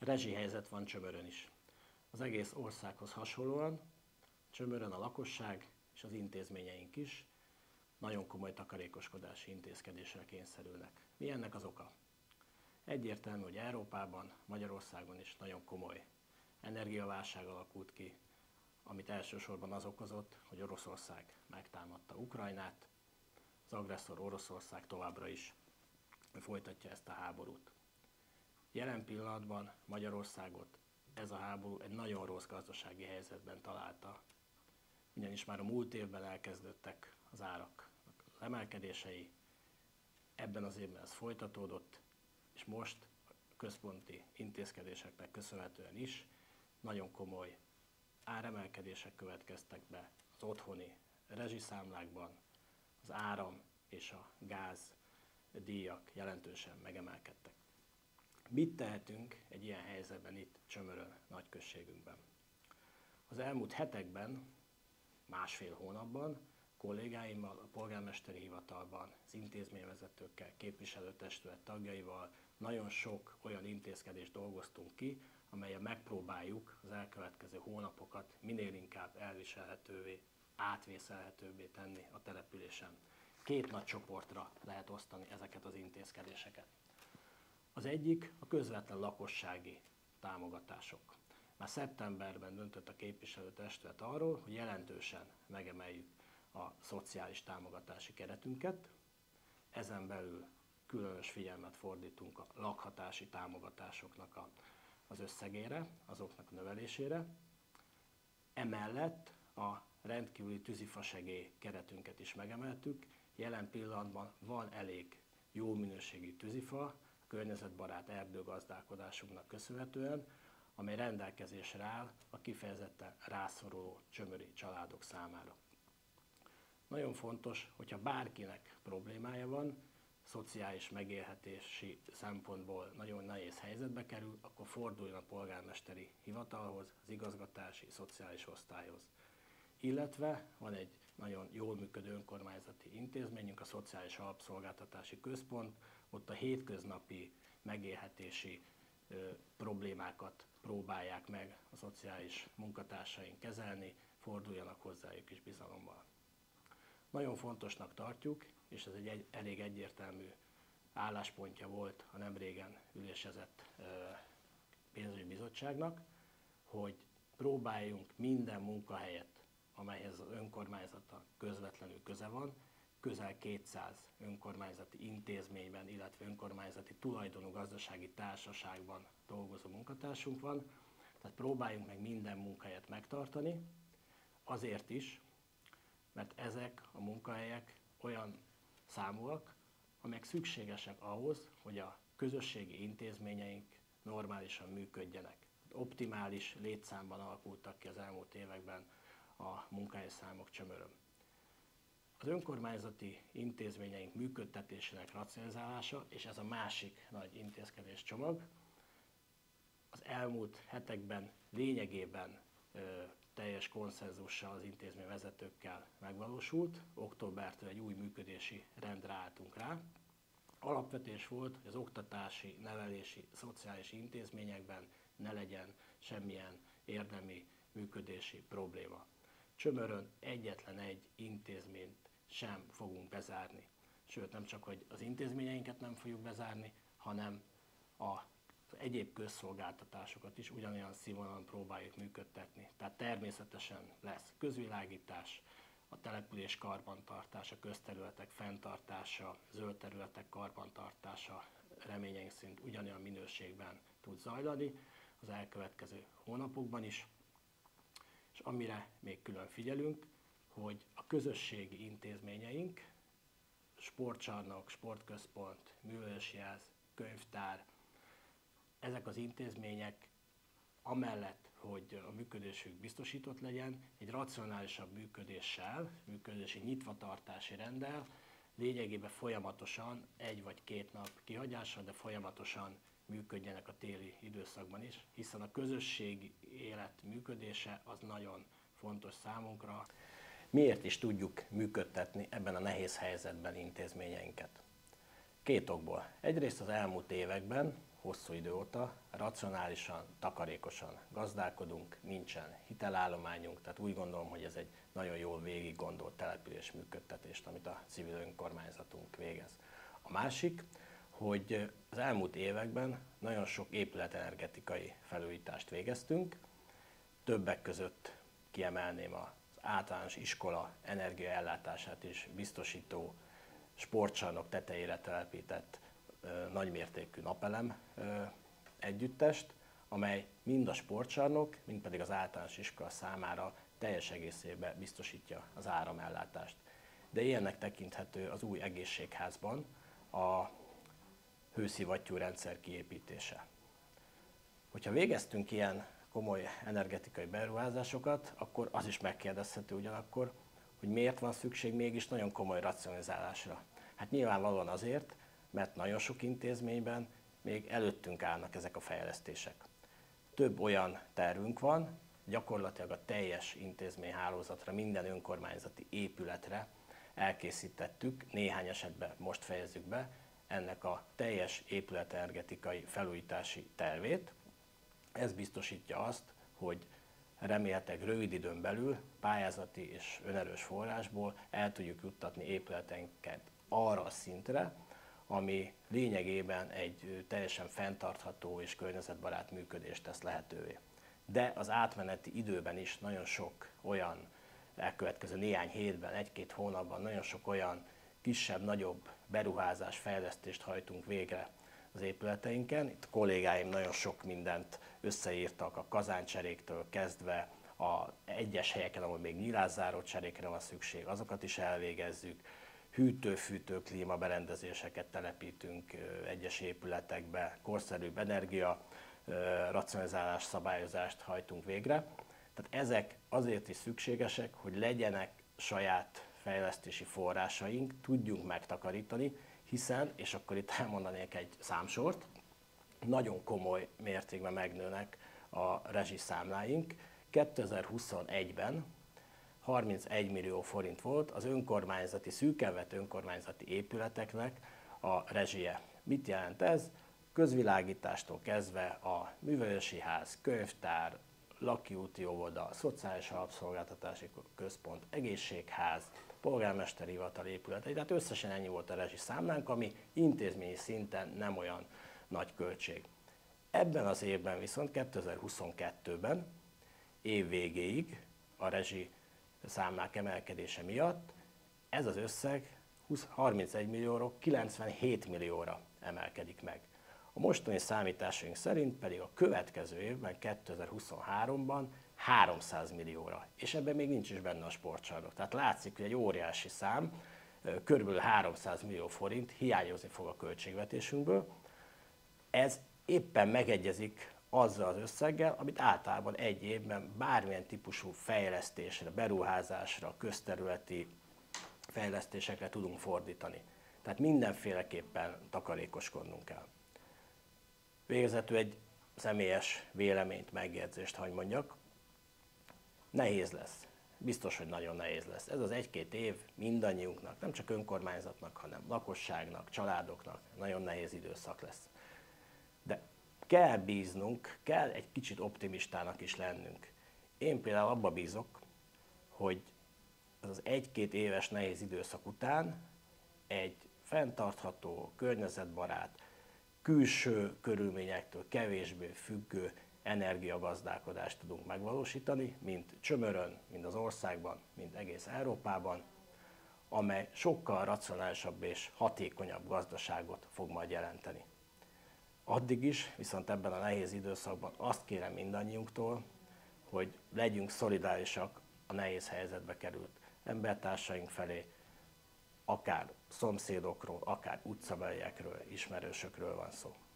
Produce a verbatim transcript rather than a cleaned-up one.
Rezsihelyzet van Csömörön is. Az egész országhoz hasonlóan Csömörön a lakosság és az intézményeink is nagyon komoly takarékoskodási intézkedésre kényszerülnek. Mi ennek az oka? Egyértelmű, hogy Európában, Magyarországon is nagyon komoly energiaválság alakult ki, amit elsősorban az okozott, hogy Oroszország megtámadta Ukrajnát, az agresszor Oroszország továbbra is folytatja ezt a háborút. Jelen pillanatban Magyarországot ez a háború egy nagyon rossz gazdasági helyzetben találta, ugyanis már a múlt évben elkezdődtek az árak emelkedései, ebben az évben ez folytatódott, és most a központi intézkedéseknek köszönhetően is nagyon komoly áremelkedések következtek be az otthoni rezsiszámlákban, az áram és a gáz díjak jelentősen megemelkedtek. Mit tehetünk egy ilyen helyzetben itt Csömörön, nagyközségünkben? Az elmúlt hetekben, másfél hónapban kollégáimmal, a polgármesteri hivatalban, az intézményvezetőkkel, képviselőtestület tagjaival nagyon sok olyan intézkedést dolgoztunk ki, amellyel megpróbáljuk az elkövetkező hónapokat minél inkább elviselhetővé, átvészelhetőbbé tenni a településen. Két nagy csoportra lehet osztani ezeket az intézkedéseket. Az egyik a közvetlen lakossági támogatások. Már szeptemberben döntött a képviselőtestület arról, hogy jelentősen megemeljük a szociális támogatási keretünket, ezen belül különös figyelmet fordítunk a lakhatási támogatásoknak a, az összegére, azoknak a növelésére. Emellett a rendkívüli tűzifasegély keretünket is megemeltük. Jelen pillanatban van elég jó minőségű tűzifa, a környezetbarát erdőgazdálkodásunknak köszönhetően, amely rendelkezésre áll a kifejezetten rászoruló csömöri családok számára. Nagyon fontos, hogyha bárkinek problémája van, szociális megélhetési szempontból nagyon nehéz helyzetbe kerül, akkor forduljon a polgármesteri hivatalhoz, az igazgatási, szociális osztályhoz. Illetve van egy nagyon jól működő önkormányzati intézményünk, a Szociális Alapszolgáltatási Központ, ott a hétköznapi megélhetési ö, problémákat próbálják meg a szociális munkatársaink kezelni, forduljanak hozzájuk is bizalommal. Nagyon fontosnak tartjuk, és ez egy, egy elég egyértelmű álláspontja volt a nemrégen ülésezett ö, pénzügyi bizottságnak, hogy próbáljunk minden munkahelyet, amelyhez az önkormányzata közvetlenül köze van, közel kétszáz önkormányzati intézményben, illetve önkormányzati tulajdonú gazdasági társaságban dolgozó munkatársunk van, tehát próbáljunk meg minden munkahelyet megtartani, azért is, mert ezek a munkahelyek olyan számúak, amelyek szükségesek ahhoz, hogy a közösségi intézményeink normálisan működjenek. Optimális létszámban alakultak ki az elmúlt években a munkahelyszámok Csömörön. Az önkormányzati intézményeink működtetésének racionalizálása, és ez a másik nagy intézkedés csomag, az elmúlt hetekben lényegében ö, teljes konszenzussal az intézményvezetőkkel megvalósult. Októbertől egy új működési rendre álltunk rá. Alapvetés volt, hogy az oktatási, nevelési, szociális intézményekben ne legyen semmilyen érdemi működési probléma. Csömörön egyetlen egy intézményt sem fogunk bezárni. Sőt, nem csak, hogy az intézményeinket nem fogjuk bezárni, hanem a egyéb közszolgáltatásokat is ugyanolyan színvonalon próbáljuk működtetni. Tehát természetesen lesz közvilágítás, a település karbantartása, közterületek fenntartása, zöld területek karbantartása reményeink szerint ugyanolyan minőségben tud zajlani az elkövetkező hónapokban is. És amire még külön figyelünk, hogy a közösségi intézményeink, sportcsarnok, sportközpont, művelődésház, könyvtár, ezek az intézmények amellett, hogy a működésük biztosított legyen, egy racionálisabb működéssel, működési nyitvatartási renddel, lényegében folyamatosan, egy vagy két nap kihagyással, de folyamatosan működjenek a téli időszakban is, hiszen a közösségi élet működése az nagyon fontos számunkra. Miért is tudjuk működtetni ebben a nehéz helyzetben intézményeinket? Két okból. Egyrészt az elmúlt években hosszú idő óta, racionálisan, takarékosan gazdálkodunk, nincsen hitelállományunk, tehát úgy gondolom, hogy ez egy nagyon jól végig gondolt település működtetést, amit a civil önkormányzatunk végez. A másik, hogy az elmúlt években nagyon sok épületenergetikai felújítást végeztünk, többek között kiemelném az általános iskola energiaellátását is biztosító sportcsarnok tetejére telepített ö, nagymértékű napelem ö, együttest, amely mind a sportcsarnok, mind pedig az általános iskola számára teljes egészében biztosítja az áramellátást. De ilyennek tekinthető az új egészségházban a hőszivattyú rendszer kiépítése. Hogyha végeztünk ilyen komoly energetikai beruházásokat, akkor az is megkérdezhető ugyanakkor, hogy miért van szükség mégis nagyon komoly racionalizálásra. Hát nyilvánvalóan azért, mert nagyon sok intézményben még előttünk állnak ezek a fejlesztések. Több olyan tervünk van, gyakorlatilag a teljes intézményhálózatra, minden önkormányzati épületre elkészítettük, néhány esetben most fejezzük be, ennek a teljes épületenergetikai felújítási tervét. Ez biztosítja azt, hogy remélhetőleg rövid időn belül pályázati és önerős forrásból el tudjuk juttatni épületeinket arra a szintre, ami lényegében egy teljesen fenntartható és környezetbarát működést tesz lehetővé. De az átmeneti időben is nagyon sok olyan, elkövetkező néhány hétben, egy-két hónapban nagyon sok olyan kisebb-nagyobb beruházás, fejlesztést hajtunk végre az épületeinken. Itt a kollégáim nagyon sok mindent összeírtak, a kazáncseréktől kezdve a egyes helyeken, ahol még nyilászáró cserékre van szükség, azokat is elvégezzük. Hűtő-fűtő klímaberendezéseket telepítünk egyes épületekbe, korszerűbb energia racionalizálás szabályozást hajtunk végre. Tehát ezek azért is szükségesek, hogy legyenek saját fejlesztési forrásaink, tudjunk megtakarítani, hiszen, és akkor itt elmondanék egy számsort, nagyon komoly mértékben megnőnek a rezsiszámláink. kétezer-huszonegyben harmincegy millió forint volt az önkormányzati, szűken vett önkormányzati épületeknek a rezsie. Mit jelent ez? Közvilágítástól kezdve a művelési ház, könyvtár, lakiúti óvoda, szociális alapszolgáltatási központ, egészségház, polgármesteri hivatal épületei, tehát összesen ennyi volt a rezsiszámlánk, ami intézményi szinten nem olyan nagy költség. Ebben az évben viszont kétezer-huszonkettőben év végéig a rezsi számlák emelkedése miatt ez az összeg harmincegy millióról kilencvenhét millióra emelkedik meg. A mostani számításaink szerint pedig a következő évben, kétezer-huszonháromban háromszáz millióra, és ebben még nincs is benne a sportcsarnok. Tehát látszik, hogy egy óriási szám, körülbelül háromszáz millió forint hiányozni fog a költségvetésünkből. Ez éppen megegyezik azzal az összeggel, amit általában egy évben bármilyen típusú fejlesztésre, beruházásra, közterületi fejlesztésekre tudunk fordítani. Tehát mindenféleképpen takarékoskodnunk kell. Végezetül egy személyes véleményt, megjegyzést hagy mondjak. Nehéz lesz. Biztos, hogy nagyon nehéz lesz. Ez az egy-két év mindannyiunknak, nem csak önkormányzatnak, hanem lakosságnak, családoknak nagyon nehéz időszak lesz. De kell bíznunk, kell egy kicsit optimistának is lennünk. Én például abba bízok, hogy az az egy-két éves nehéz időszak után egy fenntartható, környezetbarát, külső körülményektől kevésbé függő energiagazdálkodást tudunk megvalósítani, mint Csömörön, mind az országban, mind egész Európában, amely sokkal racionálisabb és hatékonyabb gazdaságot fog majd jelenteni. Addig is, viszont ebben a nehéz időszakban azt kérem mindannyiunktól, hogy legyünk szolidárisak a nehéz helyzetbe került embertársaink felé, akár szomszédokról, akár utcabeliekről, ismerősökről van szó.